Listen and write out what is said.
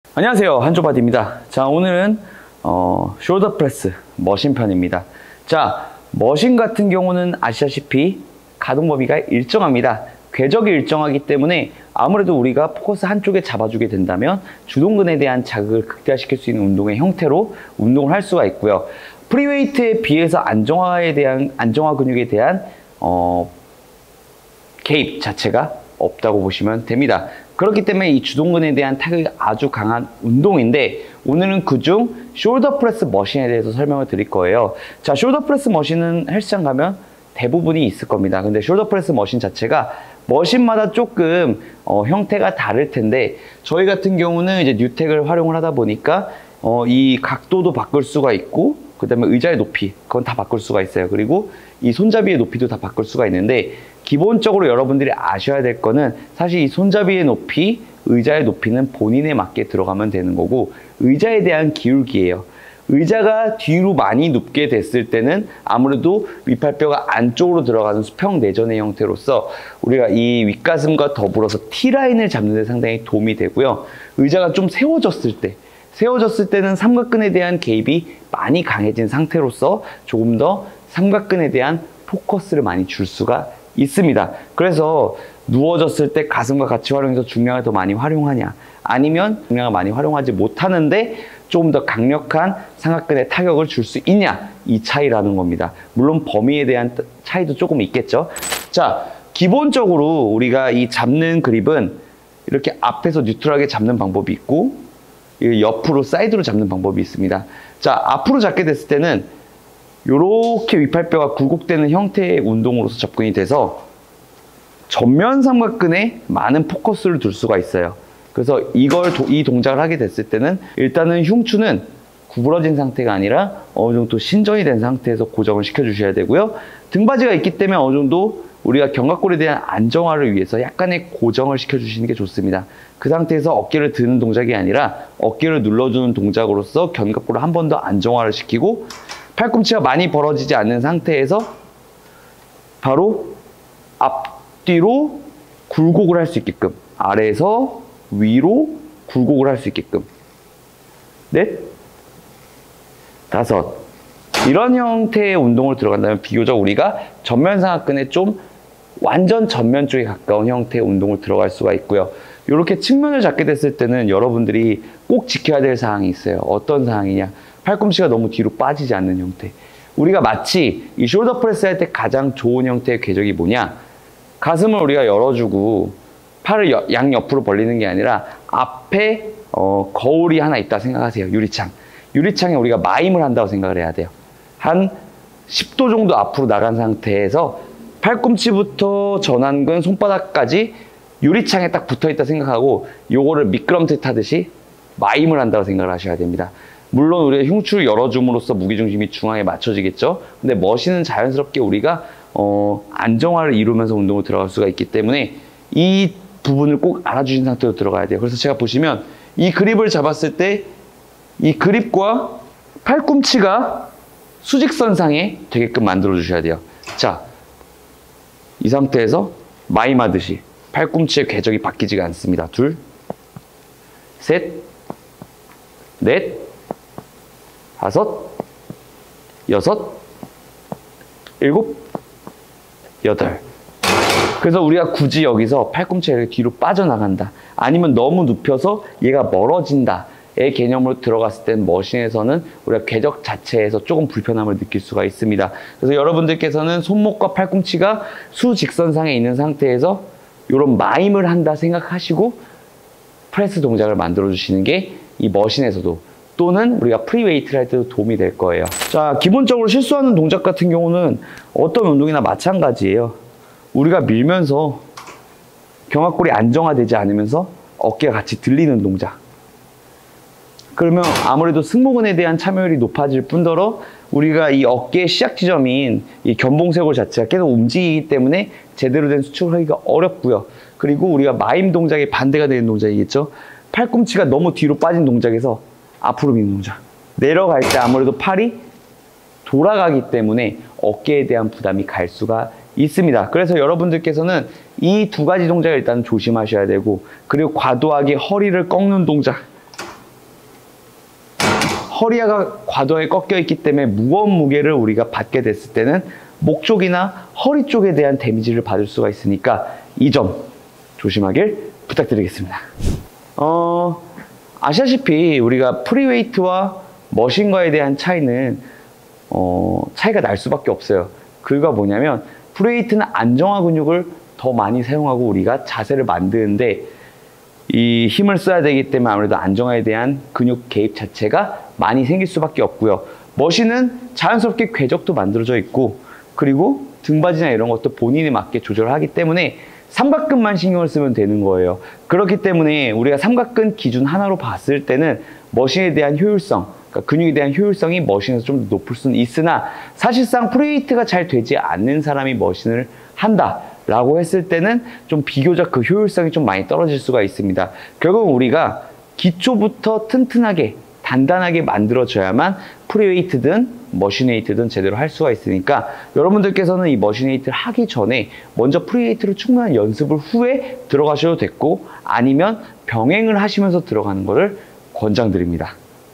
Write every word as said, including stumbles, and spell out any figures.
안녕하세요, 한조바디입니다. 자, 오늘은 어, 숄더 프레스 머신 편입니다. 자, 머신 같은 경우는 아시다시피 가동 범위가 일정합니다. 궤적이 일정하기 때문에 아무래도 우리가 포커스 한쪽에 잡아주게 된다면 주동근에 대한 자극을 극대화시킬 수 있는 운동의 형태로 운동을 할 수가 있고요. 프리웨이트에 비해서 안정화에 대한 안정화 근육에 대한 어, 개입 자체가 없다고 보시면 됩니다. 그렇기 때문에 이 주동근에 대한 타격이 아주 강한 운동인데, 오늘은 그중 숄더 프레스 머신에 대해서 설명을 드릴 거예요. 자, 숄더 프레스 머신은 헬스장 가면 대부분이 있을 겁니다. 근데 숄더 프레스 머신 자체가 머신마다 조금 어, 형태가 다를 텐데, 저희 같은 경우는 이제 뉴텍을 활용을 하다 보니까 어, 이 각도도 바꿀 수가 있고, 그 다음에 의자의 높이, 그건 다 바꿀 수가 있어요. 그리고 이 손잡이의 높이도 다 바꿀 수가 있는데, 기본적으로 여러분들이 아셔야 될 거는 사실 이 손잡이의 높이, 의자의 높이는 본인에 맞게 들어가면 되는 거고, 의자에 대한 기울기예요. 의자가 뒤로 많이 눕게 됐을 때는 아무래도 윗팔뼈가 안쪽으로 들어가는 수평 내전의 형태로서 우리가 이 윗가슴과 더불어서 T라인을 잡는 데 상당히 도움이 되고요. 의자가 좀 세워졌을 때, 세워졌을 때는 삼각근에 대한 개입이 많이 강해진 상태로서 조금 더 삼각근에 대한 포커스를 많이 줄 수가 있습니다. 그래서 누워졌을 때 가슴과 같이 활용해서 중량을 더 많이 활용하냐, 아니면 중량을 많이 활용하지 못하는데 조금 더 강력한 삼각근에 타격을 줄 수 있냐, 이 차이라는 겁니다. 물론 범위에 대한 차이도 조금 있겠죠. 자, 기본적으로 우리가 이 잡는 그립은 이렇게 앞에서 뉴트럴하게 잡는 방법이 있고, 옆으로 사이드로 잡는 방법이 있습니다. 자, 앞으로 잡게 됐을 때는 이렇게 윗팔뼈가 굴곡되는 형태의 운동으로서 접근이 돼서 전면 삼각근에 많은 포커스를 둘 수가 있어요. 그래서 이걸 이 동작을 하게 됐을 때는 일단은 흉추는 구부러진 상태가 아니라 어느 정도 신전이 된 상태에서 고정을 시켜 주셔야 되고요. 등받이가 있기 때문에 어느 정도 우리가 견갑골에 대한 안정화를 위해서 약간의 고정을 시켜 주시는 게 좋습니다. 그 상태에서 어깨를 드는 동작이 아니라 어깨를 눌러주는 동작으로서 견갑골을 한 번 더 안정화를 시키고, 팔꿈치가 많이 벌어지지 않는 상태에서 바로 앞뒤로 굴곡을 할 수 있게끔, 아래에서 위로 굴곡을 할 수 있게끔, 넷, 다섯, 이런 형태의 운동을 들어간다면 비교적 우리가 전면 삼각근에 좀 완전 전면 쪽에 가까운 형태의 운동을 들어갈 수가 있고요. 이렇게 측면을 잡게 됐을 때는 여러분들이 꼭 지켜야 될 사항이 있어요. 어떤 사항이냐, 팔꿈치가 너무 뒤로 빠지지 않는 형태. 우리가 마치 이 숄더 프레스 할 때 가장 좋은 형태의 궤적이 뭐냐, 가슴을 우리가 열어주고 팔을 여, 양옆으로 벌리는 게 아니라 앞에 어, 거울이 하나 있다 생각하세요. 유리창. 유리창에 우리가 마임을 한다고 생각을 해야 돼요. 한 십 도 정도 앞으로 나간 상태에서 팔꿈치부터 전완근, 손바닥까지 유리창에 딱 붙어있다 생각하고 요거를 미끄럼틀 타듯이 마임을 한다고 생각을 하셔야 됩니다. 물론 우리가 흉추를 열어줌으로써 무게중심이 중앙에 맞춰지겠죠. 근데 머신은 자연스럽게 우리가 어, 안정화를 이루면서 운동을 들어갈 수가 있기 때문에 이 부분을 꼭 알아주신 상태로 들어가야 돼요. 그래서 제가 보시면 이 그립을 잡았을 때 이 그립과 팔꿈치가 수직선상에 되게끔 만들어 주셔야 돼요. 자, 이 상태에서 마임하듯이 팔꿈치의 궤적이 바뀌지가 않습니다. 둘, 셋, 넷, 다섯, 여섯, 일곱, 여덟. 그래서 우리가 굳이 여기서 팔꿈치가 이렇게 뒤로 빠져나간다, 아니면 너무 눕혀서 얘가 멀어진다의 개념으로 들어갔을 땐 머신에서는 우리가 궤적 자체에서 조금 불편함을 느낄 수가 있습니다. 그래서 여러분들께서는 손목과 팔꿈치가 수직선상에 있는 상태에서 이런 마임을 한다 생각하시고 프레스 동작을 만들어 주시는 게 이 머신에서도, 또는 우리가 프리웨이트를 할 때도 도움이 될 거예요. 자, 기본적으로 실수하는 동작 같은 경우는 어떤 운동이나 마찬가지예요. 우리가 밀면서 견갑골이 안정화되지 않으면서 어깨가 같이 들리는 동작. 그러면 아무래도 승모근에 대한 참여율이 높아질 뿐더러 우리가 이 어깨의 시작 지점인 이 견봉쇄골 자체가 계속 움직이기 때문에 제대로 된 수축을 하기가 어렵고요. 그리고 우리가 마임 동작의 반대가 되는 동작이겠죠. 팔꿈치가 너무 뒤로 빠진 동작에서 앞으로 미는 동작. 내려갈 때 아무래도 팔이 돌아가기 때문에 어깨에 대한 부담이 갈 수가 있습니다. 그래서 여러분들께서는 이 두 가지 동작을 일단 조심하셔야 되고, 그리고 과도하게 허리를 꺾는 동작, 허리가 과도하게 꺾여 있기 때문에 무거운 무게를 우리가 받게 됐을 때는 목 쪽이나 허리 쪽에 대한 데미지를 받을 수가 있으니까 이 점 조심하길 부탁드리겠습니다. 어, 아시다시피 우리가 프리웨이트와 머신과에 대한 차이는 어, 차이가 날 수밖에 없어요. 그가 뭐냐면 프리웨이트는 안정화 근육을 더 많이 사용하고 우리가 자세를 만드는데 이 힘을 써야 되기 때문에 아무래도 안정화에 대한 근육 개입 자체가 많이 생길 수밖에 없고요. 머신은 자연스럽게 궤적도 만들어져 있고 그리고 등받이나 이런 것도 본인에 맞게 조절을 하기 때문에 삼각근만 신경을 쓰면 되는 거예요. 그렇기 때문에 우리가 삼각근 기준 하나로 봤을 때는 머신에 대한 효율성, 그러니까 근육에 대한 효율성이 머신에서 좀 더 높을 수는 있으나 사실상 프리웨이트가 잘 되지 않는 사람이 머신을 한다 라고 했을 때는 좀 비교적 그 효율성이 좀 많이 떨어질 수가 있습니다. 결국 우리가 기초부터 튼튼하게 단단하게 만들어져야만 프리웨이트든 머신웨이트든 제대로 할 수가 있으니까 여러분들께서는 이 머신웨이트를 하기 전에 먼저 프리웨이트를 충분한 연습을 후에 들어가셔도 됐고 아니면 병행을 하시면서 들어가는 것을 권장드립니다.